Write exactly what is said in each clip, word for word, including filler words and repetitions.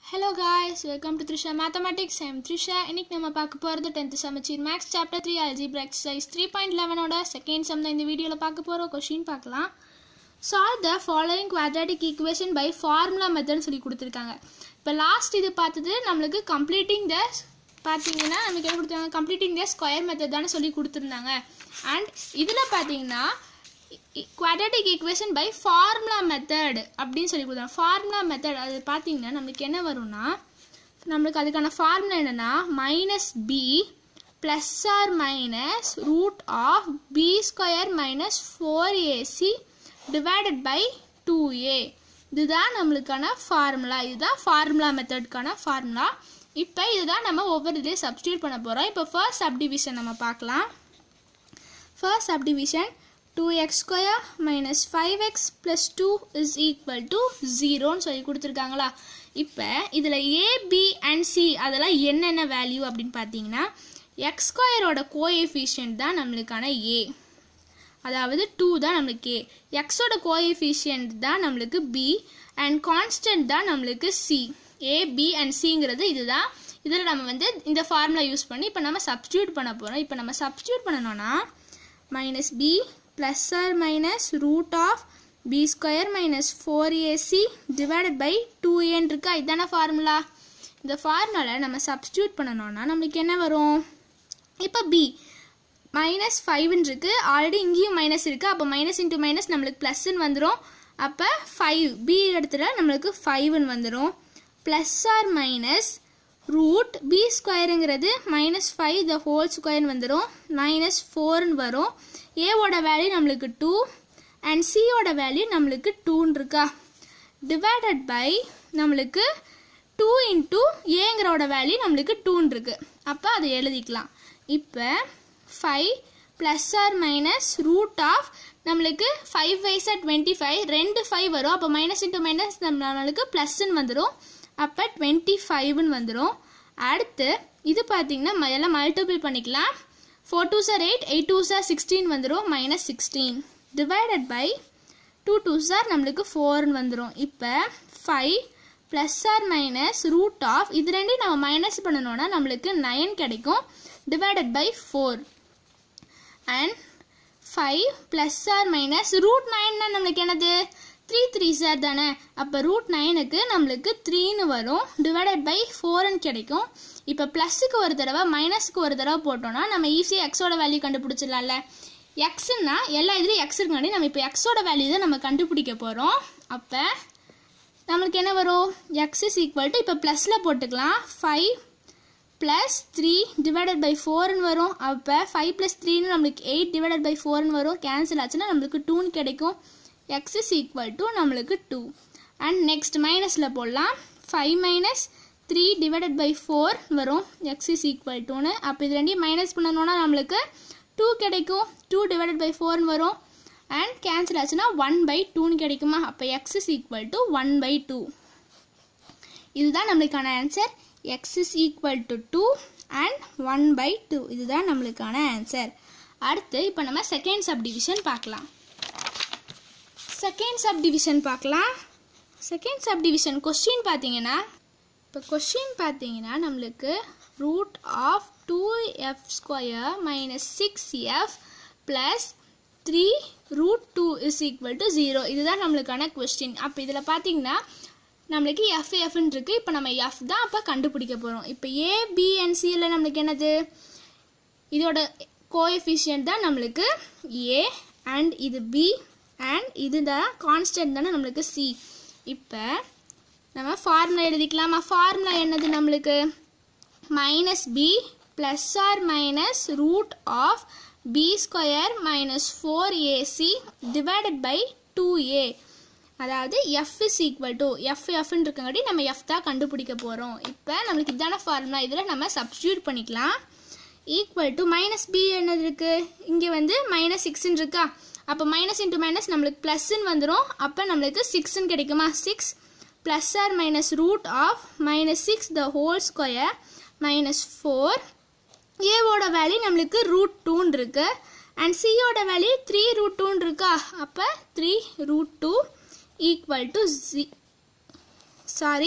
Hello guys, welcome to Trisha Mathematics. I am Trisha. இன்னைக்கு நம்ம பார்க்க போறது tenth சமச்சீர் Maths chapter three algebra exercise three point eleven ஓட second sum தான் இந்த வீடியோல பார்க்க போறோம். क्वेश्चन பார்க்கலாம். Solve the following quadratic equation by formula method சொல்லி கொடுத்திருக்காங்க. இப்போ லாஸ்ட் இது பார்த்தது நமக்கு completing the பாத்தீங்கன்னா நமக்கு என்ன கொடுத்தாங்க completing the square method தான சொல்லி கொடுத்திருந்தாங்க. and இதுல பாத்தீங்கன்னா quadratic equation by formula method அப்படினு சொல்லி கொடுத்தாங்க. formula method அது பாத்தீங்கன்னா நமக்கு என்ன வரும்னா நமக்கு அதுக்கான ஃபார்முலா என்னன்னா minus b plus or minus root of b square minus four a c divided by two a. இதுதான் நமக்கான ஃபார்முலா. இதுதான் ஃபார்முலா மெத்தட்கான ஃபார்முலா. இப்போ இதுதான் நம்ம ஒவ்வொரு இதுலயே சப்ஸ்டிட்யூட் பண்ண போறோம். இப்போ ஃபர்ஸ்ட் சப்டிவிஷன் நம்ம பார்க்கலாம். First subdivision two x square minus five x plus two is equal to zero ன்னு சொல்லி கொடுத்திருக்காங்களா. இப்போ இதுல a b and c அதெல்லாம் என்னென்ன வேல்யூ அப்படினு பாத்தீங்கன்னா x square ஓட கோஎஃபிஷியன்ட் தான் நமக்கான a, அதாவது two தான் நமக்கு a. x ஓட கோஎஃபிஷியன்ட் தான் நமக்கு b and constant தான் நமக்கு c. a b and c ங்கிறது இதுதான். இதுல நம்ம வந்து இந்த ஃபார்முலா யூஸ் பண்ணி இப்போ நம்ம சப்ஸ்டிட்யூட் பண்ண போறோம். இப்போ நம்ம சப்ஸ்டிட்யூட் பண்ணனும்னா minus b plus or minus root of b square minus four a c divided by two a இருக்கா. இதான ஃபார்முலா. இந்த ஃபார்முலால நம்ம சப்ஸ்டிட்யூட் பண்ணனும்னா நமக்கு என்ன வரும்? இப்போ b minus five ன்னு இருக்கு. ஆல்ரெடி இங்கேயும் மைனஸ் இருக்கு. அப்ப minus into minus நமக்கு plus ன்னு வந்துரும். அப்ப five b இடத்துல நமக்கு five ன்னு வந்துரும். plus or minus root b ஸ்கொயர்ங்கிறது minus five the whole square வந்துரும். minus four ன்னு வரும். a ஓட வேல்யூ நமக்கு two and c ஓட வேல்யூ நமக்கு two ன்னு இருக்கா. divided by நமக்கு two into a ங்கறோட வேல்யூ நமக்கு two ன்னு இருக்கு. அப்ப அதை எழுதிக்கலாம். இப்போ five plus or minus root of நமக்கு five ways at twenty-five ரெண்டு five வரும். அப்ப minus into minus நமக்கு plus ன்னு வந்துரும். அப்ப twenty-five ன்னு வந்துரும். அடுத்து இது பாத்தீங்கன்னா எல்லாம் மல்டிபிள் பண்ணிக்கலாம். four twos are eight, eight twos are sixteen வந்துரும். minus sixteen divided by two twos are நமக்கு four ன்னு வந்துரும். இப்போ five plus or minus root of இது ரெண்டையும் நம்ம மைனஸ் பண்ணனும்னா நமக்கு nine கிடைக்கும். divided by four and five plus or minus root nine னா நமக்கு என்னது three threes are தானே. அப்ப root nine க்கு நமக்கு three ன்னு வரும். divided by four ன்னு கிடைக்கும். இப்போ பிளஸ்க்கு ஒரு தடவை மைனஸ்க்கு ஒரு தடவை போட்டோம்னா நம்ம ஈஸியா x ஓட வேல்யூ கண்டுபிடிச்சிடலாம்ல. x ன்னா எல்லா இதுலயும் x இருக்குனாடி நம்ம இப்போ x ஓட வேல்யூ தான் நம்ம கண்டுபிடிக்க போறோம். அப்ப நமக்கு என்ன வரும்? x is equal to இப்போ பிளஸ்ல போட்டுக்கலாம். five plus three divided by four ன்னு வரும். அப்ப five plus three ன்னு நமக்கு eight divided by four ன்னு வரும். கேன்சல் ஆச்சுனா நமக்கு two ன்னு கிடைக்கும். x is equal to நமக்கு two. and next minusல போடலாம். five minus three divided by four வரும். x is equal to னு அப்ப இது ரெண்டையும் மைனஸ் பண்ணனும்னா நமக்கு two கிடைக்கும். two divided by four ன்னு வரும். and கேன்சல் ஆச்சுனா one by two ன்னு கிடைக்குமா. அப்ப x is equal to one by two. இதுதான் நமக்கான answer. x is equal to two and one by two. இதுதான் நமக்கான ஆன்சர். அடுத்து இப்போ நம்ம செகண்ட் சப்டிவிஷன் பார்க்கலாம். செகண்ட் சப்டிவிஷன் பார்க்கலாம். செகண்ட் சப்டிவிஷன் क्वेश्चन பாத்தீங்கன்னா இப்போ क्वेश्चन பாத்தீங்கன்னா நமக்கு root of two f square minus six f plus three root two is equal to zero. இதுதான் நமக்கான क्वेश्चन. அப்ப இதல பாத்தீங்கன்னா நமக்கு f f ன்னு இருக்கு. இப்போ நம்ம f தான் அப்ப கண்டுபிடிக்க போறோம். இப்போ a b and c ல நமக்கு என்னது? இதோட கோஎஃபிஷியன்ட் தான் நமக்கு a and இது b and இதுதான் கான்ஸ்டன்ட் தான நமக்கு c. இப்போ நம்ம ஃபார்முலா எழுதிக்கலாமா? ஃபார்முலா என்னது நமக்கு? minus b plus or minus root of b square minus four a c divided by two a. அதாவது f is equal to f f ன்னு இருக்கங்கடி நம்ம f தான் கண்டுபிடிக்க போறோம். இப்போ நமக்கு இதான ஃபார்முலா. இதல நம்ம சப்ஸ்டிட்யூட் பண்ணிக்கலாம். equal to minus b என்னது இருக்கு? இங்க வந்து minus six ன்னு இருக்கா. அப்ப minus into minus நமக்கு plus ன்னு வந்துரும். அப்ப நமக்கு six ன்னு கிடைக்குமா. six plus or minus root of minus six the whole square minus four. a ஓட வேல்யூ நமக்கு root two ன்னு இருக்கு. and c ஓட வேல்யூ three root two ன்னு இருக்கா. அப்ப three root two equal to sorry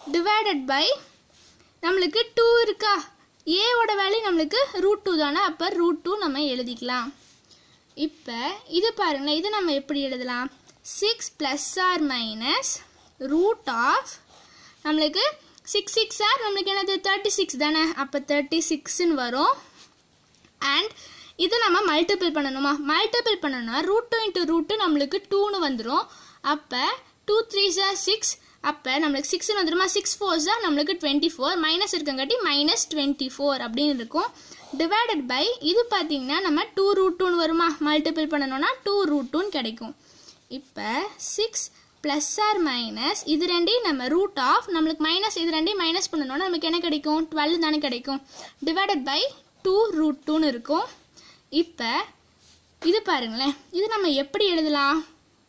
divided by நம்மளுக்கு two இருக்கா, ஏவோட வேல்யூ நம்மளுக்கு ரூட் டூ தானே, அப்போ ரூட் டூ நம்ம எழுதிக்கலாம். இப்போ இது பாருங்களேன், இது நம்ம எப்படி எழுதலாம், six plus or minus root of நம்மளுக்கு சிக்ஸ் சிக்ஸ் ஆர் நம்மளுக்கு என்னது தேர்ட்டி சிக்ஸ் தானே, அப்போ தேர்ட்டி சிக்ஸ்ன்னு வரும். அண்ட் இது நம்ம மல்டிபிள் பண்ணணுமா, மல்டிபிள் பண்ணணும்னா root two into root two நம்மளுக்கு டூன்னு வந்துடும். அப்போ டூ த்ரீ ஜார் சிக்ஸ், அப்போ நம்மளுக்கு சிக்ஸ்ன்னு வந்துடுமா, சிக்ஸ் ஃபோர் ஜார் நம்மளுக்கு டுவெண்ட்டி ஃபோர், மைனஸ் இருக்கங்காட்டி மைனஸ் டுவெண்ட்டி ஃபோர் அப்படின்னு இருக்கும். டிவைடட் பை இது பார்த்தீங்கன்னா நம்ம டூ ரூட் டூன்னு வருமா, மல்டிபிள் பண்ணணும்னா டூ ரூட் டூன்னு கிடைக்கும். இப்போ சிக்ஸ் ப்ளஸ் ஆர் மைனஸ் இது ரெண்டையும் நம்ம ரூட் ஆஃப் நம்மளுக்கு மைனஸ் இது ரெண்டையும் மைனஸ் பண்ணணும்னா நமக்கு என்ன கிடைக்கும், டுவெல் தானே கிடைக்கும். டிவைடட் பை டூ ரூட் டூன்னு இருக்கும். இப்போ இது பாருங்களேன், இது நம்ம எப்படி எழுதலாம்,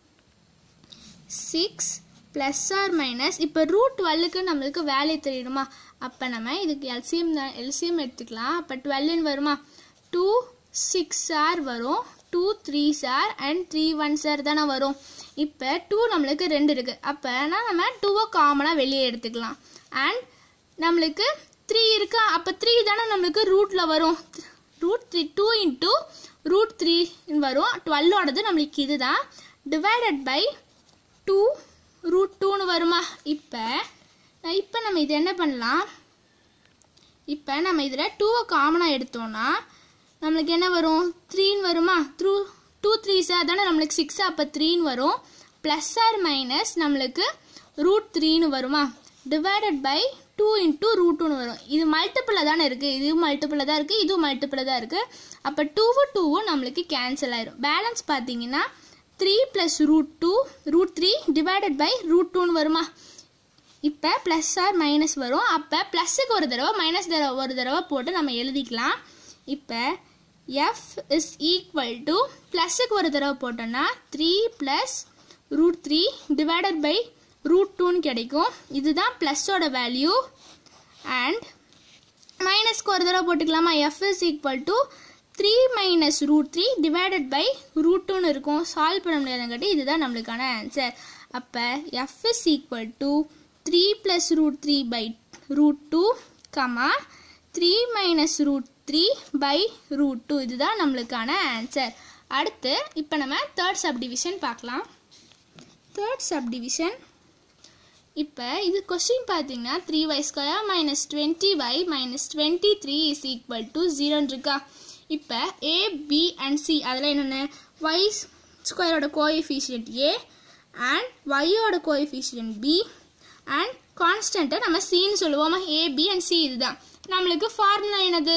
சிக்ஸ் ப்ளஸ் ஆர் மைனஸ் இப்போ ரூட் டுவெல்லுக்கு நம்மளுக்கு வேல்யூ தெரியணுமா, அப்போ நம்ம இதுக்கு எல்சிஎம் தான் எல்சிஎம் எடுத்துக்கலாம். அப்போ டுவெல்லுன்னு வருமா, டூ சிக்ஸ் ஆர் வரும், டூ த்ரீ சார் அண்ட் த்ரீ ஒன் சார் தானே வரும். இப்போ டூ நம்மளுக்கு ரெண்டு இருக்குது, அப்போனா நம்ம டூவை காமனாக வெளியே எடுத்துக்கலாம். அண்ட் நம்மளுக்கு த்ரீ இருக்கா, அப்போ த்ரீ தானே நம்மளுக்கு ரூட்டில் வரும், root three two into root த்ரீன்னு வரும், டுவெல்லோடது நம்மளுக்கு இது தான். டிவைடட் பை டூ ரூட் டூன்னு வருமா. இப்போ இப்போ நம்ம இது என்ன பண்ணலாம், இப்போ நம்ம இதில் டூவை காமனாக எடுத்தோன்னா நம்மளுக்கு என்ன வரும், த்ரீன்னு வருமா, த்ரூ டூ த்ரீ சார் தானே நம்மளுக்கு சிக்ஸ், அப்போ த்ரீன்னு வரும். ப்ளஸ் ஆர் மைனஸ் நம்மளுக்கு ரூட் த்ரீன்னு வருமா. Divided by two into root டூன்னு வரும். இது மல்டிப்பிளில் தானே இருக்குது, இதுவும் மல்டிப்பிளில் தான் இருக்குது, இதுவும் மல்டிப்பிளில் தான் இருக்குது. அப்போ டூவும் டூவும் நம்மளுக்கு கேன்சல் ஆயிரும். பேலன்ஸ் பார்த்தீங்கன்னா three plus root two root three divided by root டூன்னு வருமா. இப்போ ப்ளஸ் ஆர் மைனஸ் வரும், அப்போ ப்ளஸ்ஸுக்கு ஒரு தடவை மைனஸ் தடவை ஒரு தடவை போட்டு நம்ம எழுதிக்கலாம். இப்போ எஃப் இஸ் ஈக்குவல் டு ப்ளஸ்ஸுக்கு ஒரு தடவை போட்டோன்னா three plus root three divided by root டூன்னு கிடைக்கும். இதுதான் ப்ளஸ்ஸோட வேல்யூ. அண்ட் மைனஸ்க்கு ஒரு தடவை போட்டுக்கலாமா, F is equal to three minus root three divided by root டூன்னு இருக்கும். சால்வ் பண்ண முடியாதங்காட்டி இதுதான் நம்மளுக்கான ஆன்சர். அப்போ F is equal to three plus root three by root two comma three minus root three by root two, இதுதான் நம்மளுக்கான answer. அடுத்து இப்போ நம்ம தேர்ட் சப்டிவிஷன் பார்க்கலாம். தேர்ட் சப்டிவிஷன் இப்போ இது கொஸ்டின் பார்த்தீங்கன்னா three Y square minus twenty Y minus twenty three is equal to ஜீரோன்னு இருக்கா. இப்போ ஏ பி அண்ட் சி அதில் என்னென்ன, ஒய் ஸ்கொயரோட கோஎஃபிஷியன்ட் ஏ அண்ட் ஒய்யோட கோஎஃபிஷியன்ட் பி அண்ட் கான்ஸ்டண்ட்டை நம்ம சின்னு சொல்லுவோமா. ஏ பி அண்ட் சி இதுதான் நம்மளுக்கு ஃபார்முலா. என்னது,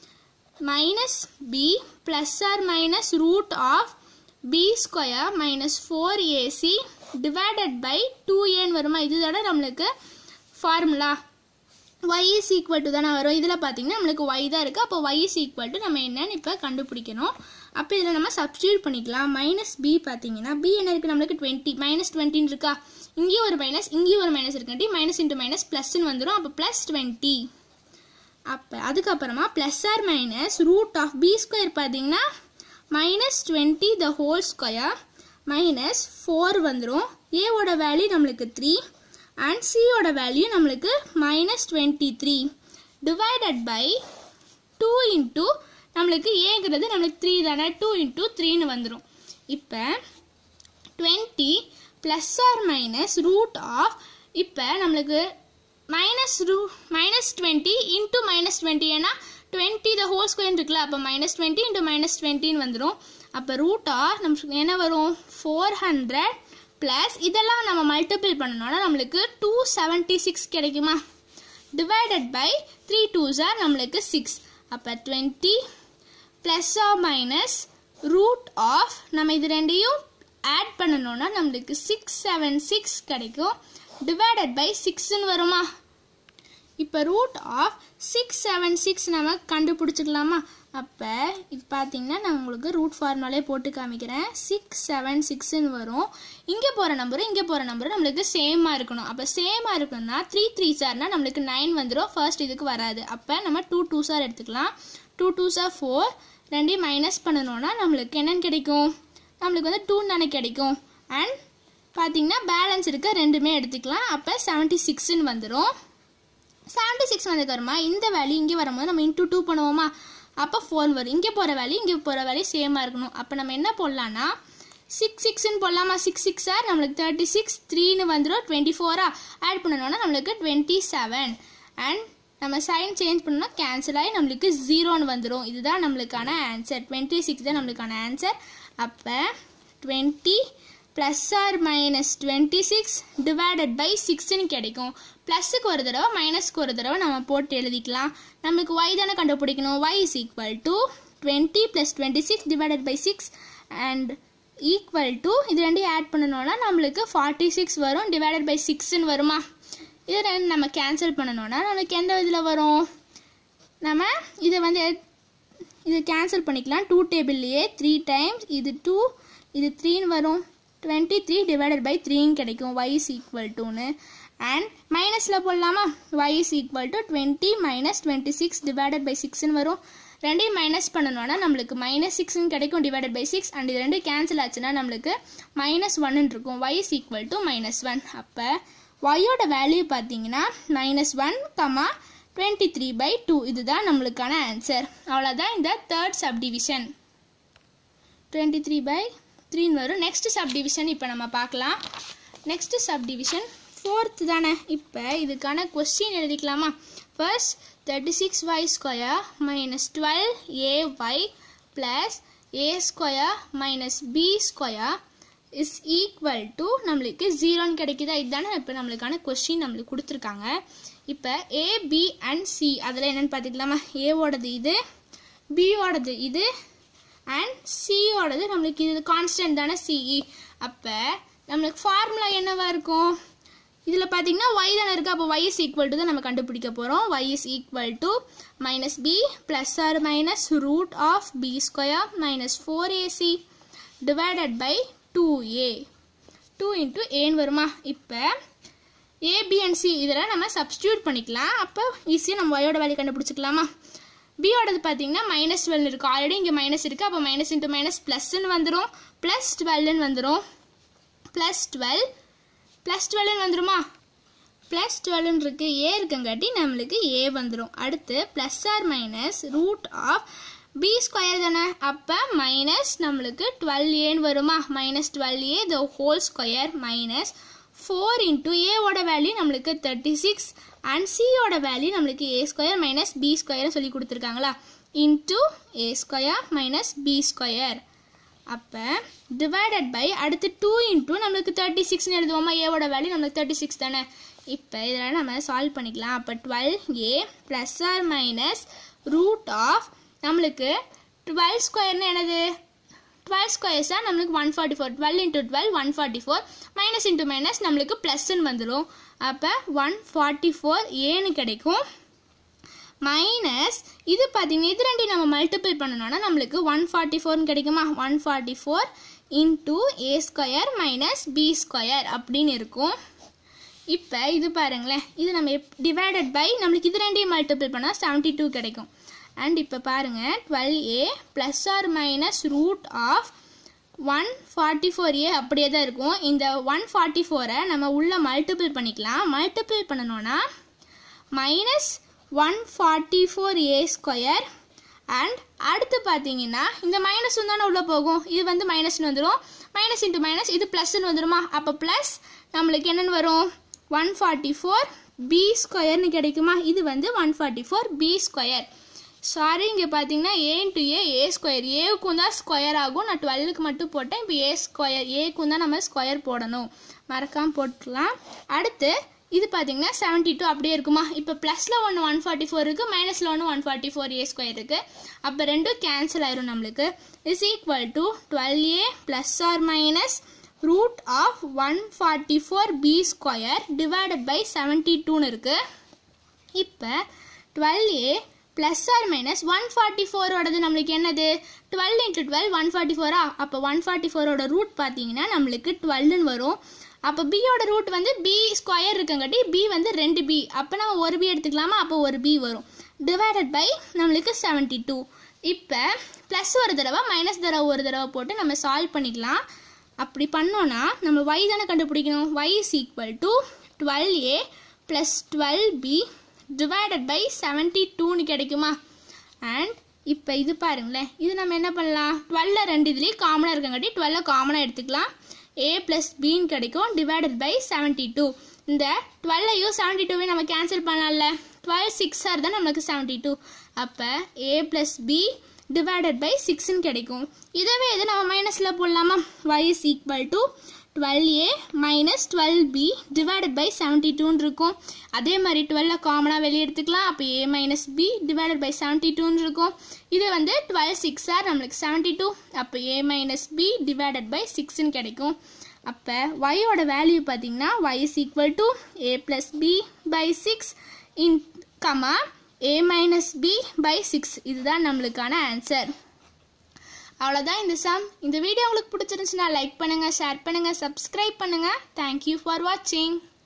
minus B plus or minus root of B square minus four AC divided by two ஏன்னு வருமா. இதுதானே நம்மளுக்கு formula. y is equal to தானே வரும். இதில் பார்த்தீங்கன்னா நம்மளுக்கு y தான் இருக்குது, அப்போ y is equal to நம்ம என்னன்னு இப்போ கண்டுபிடிக்கணும். அப்போ இதில் நம்ம சப்ஸ்டியூட் பண்ணிக்கலாம். மைனஸ் பி பார்த்தீங்கன்னா பி என்ன இருக்குது நம்மளுக்கு டுவெண்ட்டி, மைனஸ் டுவெண்ட்டின்னு இருக்கா. இங்கேயும் ஒரு மைனஸ் இங்கேயும் ஒரு மைனஸ் இருக்காட்டி மைனஸ் இன்ட்டு மைனஸ் ப்ளஸ்ன்னு வந்துடும். அப்போ ப்ளஸ் டுவெண்ட்டி. அப்போ அதுக்கப்புறமா plus or minus root of B square பார்த்தீங்கன்னா minus twenty the whole square minus four வந்துடும். ஏவோட வேல்யூ நம்மளுக்கு த்ரீ அண்ட் சியோட வேல்யூ நம்மளுக்கு minus twenty three divided by two into நம்மளுக்கு ஏங்கிறது நம்மளுக்கு த்ரீ தானே, டூ இன்ட்டு த்ரீன்னு வந்துடும். இப்போ twenty plus or minus root of இப்போ நம்மளுக்கு மைனஸ் ரூ minus twenty into minus twenty ஏன்னா டுவெண்ட்டி த ஹோல் ஸ்கொயர் இருக்குல்ல, அப்போ மைனஸ் டுவெண்ட்டி இன்ட்டு மைனஸ் டுவெண்ட்டின்னு வந்துடும். அப்போ ரூட் ஆஃப் நமக்கு என்ன வரும், ஃபோர் ஹண்ட்ரட் ப்ளஸ் இதெல்லாம் நம்ம மல்டிபிள் பண்ணணும்னா நம்மளுக்கு டூ செவன்ட்டி சிக்ஸ் கிடைக்குமா. Divided by three twos are நம்மளுக்கு சிக்ஸ். அப்போ twenty plus or minus root of நம்ம இது ரெண்டையும் ஆட் பண்ணணும்னா நம்மளுக்கு சிக்ஸ் செவன் சிக்ஸ் கிடைக்கும். டிவைடட் பை சிக்ஸ்ன்னு வருமா. இப்போ root of six seven six நம்ம கண்டுபிடிச்சிக்கலாமா. அப்போ இது பார்த்தீங்கன்னா நான் உங்களுக்கு ரூட் ஃபார்முலாலே போட்டு காமிக்கிறேன். சிக்ஸ் செவன் சிக்ஸ்ன்னு வரும். இங்கே போகிற நம்பரும் இங்கே போகிற நம்பரும் நம்மளுக்கு சேமாக இருக்கணும். அப்போ சேமாக இருக்கணும்னா த்ரீ த்ரீ சார்னால் நம்மளுக்கு நைன் வந்துடும். ஃபர்ஸ்ட் இதுக்கு வராது. அப்போ நம்ம டூ டூ சார் எடுத்துக்கலாம். டூ டூ சார் ஃபோர், ரெண்டையும் மைனஸ் பண்ணணும்னா நம்மளுக்கு என்னென்னு கிடைக்கும், நம்மளுக்கு வந்து டூன்னு தானே கிடைக்கும். அண்ட் பார்த்தீங்கன்னா பேலன்ஸ் இருக்க ரெண்டுமே எடுத்துக்கலாம். அப்போ செவன்ட்டி சிக்ஸ்ன்னு வந்துடும். செவன்ட்டி சிக்ஸ் வந்ததுக்கு வருமா இந்த வேல்யூ இங்கே வரும்போது நம்ம இன்ட்டு டூ பண்ணுவோமா, அப்போ ஃபோர் வரும். இங்கே போகிற வேல்யூ இங்கே போகிற வேல்யூ சேமாக இருக்கணும். அப்போ நம்ம என்ன போடலான்னா சிக்ஸ் சிக்ஸ்ன்னு போடலாமா, சிக்ஸ் சிக்ஸ் ஆர் நம்மளுக்கு தேர்ட்டி சிக்ஸ், த்ரீன்னு வந்துடும், டுவெண்ட்டி ஃபோரா ஆட் பண்ணணும்னா நம்மளுக்கு டுவெண்ட்டி செவன். அண்ட் நம்ம சைன் சேஞ்ச் பண்ணோம்னா கேன்சல் ஆகி நம்மளுக்கு ஜீரோன்னு வந்துடும். இதுதான் நம்மளுக்கான ஆன்சர். டுவெண்ட்டி சிக்ஸ் தான் நம்மளுக்கான ஆன்சர். அப்போ twenty plus or minus twenty six divided by சிக்ஸ்ன்னு கிடைக்கும். ப்ளஸுக்கு ஒரு தடவை மைனஸ்க்கு ஒரு தடவை நம்ம போட்டு எழுதிக்கலாம். நம்மளுக்கு ஒய் தானே கண்டுபிடிக்கணும். Y is equal to twenty plus twenty six divided by six and equal to இது ரெண்டையும் ஆட் பண்ணணும்னா நம்மளுக்கு ஃபார்ட்டி சிக்ஸ் வரும். டிவைடட் பை சிக்ஸ்ன்னு வருமா. இது ரெண்டு நம்ம கேன்சல் பண்ணணும்னா நம்மளுக்கு எந்த இதில் வரும், நம்ம இதை வந்து இது கேன்சல் பண்ணிக்கலாம். டூ டேபிள்லேயே த்ரீ டைம்ஸ் இது டூ இது த்ரீன்னு வரும். டுவெண்ட்டி த்ரீ டிவைடட் பை த்ரீன்னு கிடைக்கும். ஒய் இஸ் ஈக்குவல் டுன்னு அண்ட் மைனஸில் போடலாமா. Y is equal to twenty minus twenty six divided by சிக்ஸ்ன்னு வரும். ரெண்டையும் மைனஸ் பண்ணணும்னா நம்மளுக்கு மைனஸ் சிக்ஸ்ன்னு கிடைக்கும் டிவைடட் பை சிக்ஸ். அண்ட் இது ரெண்டு கேன்சல் ஆச்சுன்னா நம்மளுக்கு மைனஸ் ஒன்னு இருக்கும். Y is equal to minus one. அப்போ ஒய்யோட வேல்யூ பார்த்தீங்கன்னா minus one comma twenty three by two. இதுதான் நம்மளுக்கான ஆன்சர். அவ்வளோதான் இந்த third subdivision. Twenty three by த்ரீன்னு வரும். நெக்ஸ்ட் சப்டிவிஷன் இப்போ நம்ம பார்க்கலாம். நெக்ஸ்ட் சப்டிவிஷன் ஃபோர்த்து தானே. இப்போ இதுக்கான கொஸ்டின் எழுதிக்கலாமா. First thirty six Y square minus twelve A Y plus A square minus B square is equal to நம்மளுக்கு ஜீரோன்னு கிடைக்குதா. இதுதானே இப்போ நம்மளுக்கான கொஸ்டின் நம்மளுக்கு கொடுத்துருக்காங்க. இப்போ ஏ பி அண்ட் சி அதில் என்னென்னு பார்த்துக்கலாமா. ஏவோடது இது, பியோடது இது அண்ட் சியோடது நம்மளுக்கு இது கான்ஸ்டன்ட் தானே சிஇ. அப்போ நம்மளுக்கு ஃபார்முலா என்னவா இருக்கும், இதில் பார்த்தீங்கன்னா ஒய் தானே இருக்குது. அப்போ ஒய் இஸ் ஈக்குவல் டு தான் நம்ம கண்டுபிடிக்க போகிறோம். Y is equal to minus B plus or minus root of B square minus four AC divided by two A. Two into ஏன்னு வருமா. இப்போ ஏபி அண்ட் சி இதெல்லாம் நம்ம சப்ஸ்டியூட் பண்ணிக்கலாம். அப்போ ஈஸியாக நம்ம ஒயோட வேல்யூ கண்டுபிடிச்சிக்கலாமா. பியோடது பார்த்தீங்கன்னா மைனஸ் டுவெல் இருக்குது. ஆல்ரெடி இங்கே மைனஸ் இருக்குது. அப்போ மைனஸ் இன்ட்டு மைனஸ் ப்ளஸ்ன்னு வந்துடும். ப்ளஸ் டுவெல்னு வந்துடும். ப்ளஸ் டுவெல் ப்ளஸ் டுவெல்னு வந்துடுமா. ப்ளஸ் டுவெல்னு இருக்குது. ஏ இருக்கங்காட்டி நம்மளுக்கு ஏ வந்துடும். அடுத்து plus or minus root of B square தானே. அப்போ மைனஸ் நம்மளுக்கு டுவெல் ஏன்னு வருமா. Minus twelve A the whole square minus four into ஏவோட வேல்யூ நம்மளுக்கு தேர்ட்டி சிக்ஸ் அண்ட் சியோட வேல்யூ நம்மளுக்கு ஏ ஸ்கொயர் மைனஸ் பி ஸ்கொயர்னு சொல்லி கொடுத்துருக்காங்களா. Into A square minus B square. அப்போ டிவைடட் பை அடுத்து டூ இன்ட்டு நம்மளுக்கு தேர்ட்டி சிக்ஸ்னு எழுதுவோமா. ஏவோட வேல்யூ நம்மளுக்கு தேர்ட்டி சிக்ஸ் தானே. இப்போ இதெல்லாம் நம்ம சால்வ் பண்ணிக்கலாம். அப்போ twelve A plus or minus root of நம்மளுக்கு டுவெல் ஸ்கொயர்னு என்னது, டுவெல் ஸ்கொயர்ஸ் தான் நம்மளுக்கு one forty four. Twelve into twelve one forty four minus into minus நம்மளுக்கு ப்ளஸ்ன்னு வந்துடும். அப்போ ஒன் ஃபார்ட்டி ஃபோர் ஏன்னு கிடைக்கும். மைனஸ் இது பார்த்தீங்கன்னா இது ரெண்டையும் நம்ம மல்டிபிள் பண்ணணும்னா நம்மளுக்கு ஒன் ஃபார்ட்டி ஃபோர்னு கிடைக்குமா. One forty four into A square minus B square அப்படின்னு இருக்கும். இப்போ இது பாருங்களேன், இது நம்ம டிவைடட் பை நம்மளுக்கு இது ரெண்டையும் மல்டிபிள் பண்ணால் செவன்ட்டி டூ கிடைக்கும். அண்ட் இப்போ பாருங்கள் twelve A plus or minus root of one forty four A அப்படியே தான் இருக்கும். இந்த ஒன் ஃபார்ட்டி ஃபோரை நம்ம உள்ளே மல்டிபிள் பண்ணிக்கலாம். மல்டிபிள் பண்ணணும்னா minus one forty four A square and அடுத்து பார்த்தீங்கன்னா இந்த மைனஸ் தானே உள்ளே போகும். இது வந்து மைனஸ்னு வந்துடும். மைனஸ் இன்ட்டு மைனஸ் இது ப்ளஸ்ன்னு வந்துடுமா. அப்போ ப்ளஸ் நம்மளுக்கு என்னென்னு வரும் ஒன் ஃபார்ட்டி ஃபோர் பி ஸ்கொயர்னு கிடைக்குமா. இது வந்து one forty four B square. Sorry இங்கே பார்த்தீங்கன்னா A into A A square. ஏவுக்கும் தான் ஸ்கொயர் ஆகும். நான் டுவெல்லுக்கு மட்டும் போட்டேன். இப்போ ஏ ஸ்கொயர் ஏக்கும் தான் நம்ம ஸ்கொயர் போடணும். மறக்காமல் போட்டுக்கலாம். அடுத்து இது பார்த்தீங்கன்னா செவன்ட்டி டூ அப்படியே இருக்குமா. இப்போ ப்ளஸில் ஒன்று ஒன் ஃபார்ட்டி ஃபோர் இருக்குது, மைனஸில் ஒன்று one forty four A square இருக்குது. அப்போ ரெண்டும் கேன்சல் ஆயிரும் நம்மளுக்கு. Is equal to twelve A plus or minus root of one forty four B square divided by seventy டூன்னு இருக்குது. இப்போ twelve A plus or minus one forty ஃபோரோடது நம்மளுக்கு என்னது twelve into twelve one forty ஃபோரா. அப்போ ஒன் ஃபார்ட்டி ஃபோரோட root பார்த்தீங்கன்னா நம்மளுக்கு டுவெல்னு வரும். அப்போ பியோட ரூட் வந்து பி ஸ்கொயர் இருக்குங்காட்டி பி வந்து ரெண்டு பி. அப்போ நம்ம ஒரு பி எடுத்துக்கலாமா. அப்போ ஒரு பி வரும். டிவைடட் பை நம்மளுக்கு செவன்ட்டி டூ. இப்போ ப்ளஸ் ஒரு தடவை மைனஸ் தடவை ஒரு தடவை போட்டு நம்ம சால்வ் பண்ணிக்கலாம். அப்படி பண்ணோன்னா நம்ம y தானே கண்டுபிடிக்கணும். y is equal to twelve a plus twelve b divided by seventy-two கிடைக்குமா. அண்ட் இப்போ இது பாருங்களேன், இது நம்ம என்ன பண்ணலாம், டுவெல்ல ரெண்டு இதுலேயும் காமனாக இருக்கங்காட்டி டுவெல்ல காமனாக எடுத்துக்கலாம். a plus bன்னு கிடைக்கும் divided by seventy-two. இந்த டுவெல்லையும் செவன்ட்டி டூவையும் நம்ம கேன்சல் பண்ணலாம்ல. டுவெல் சிக்ஸ் ஆர் தான் நம்மளுக்கு செவன்ட்டி டூ. அப்போ a plus b divided by சிக்ஸ்ன்னு கிடைக்கும். இதவே இது நம்ம மைனஸில் போடலாமா. y is equal to twelve a minus twelve b divided by seventy-two இருக்கும். அதே மாதிரி டுவெல்ல காமனாக வெளியே எடுத்துக்கலாம். அப்போ a minus b divided by seventy-two இருக்கும். இது வந்து டுவெல் சிக்ஸ் ஆர் நம்மளுக்கு செவன்ட்டி டூ. அப்போ a minus b divided by சிக்ஸ்ன்னு கிடைக்கும். அப்போ yயோட வேல்யூ பார்த்தீங்கன்னா y is equal to a plus b by six இன் comma a minus b by six. இதுதான் நம்மளுக்கான ஆன்சர். அவ்வளோதான் இந்த சம். இந்த வீடியோ உங்களுக்கு பிடிச்சிருந்துச்சுன்னா லைக் பண்ணுங்கள், ஷேர் பண்ணுங்கள், சப்ஸ்கிரைப் பண்ணுங்கள். தேங்க்யூ ஃபார் வாட்சிங்.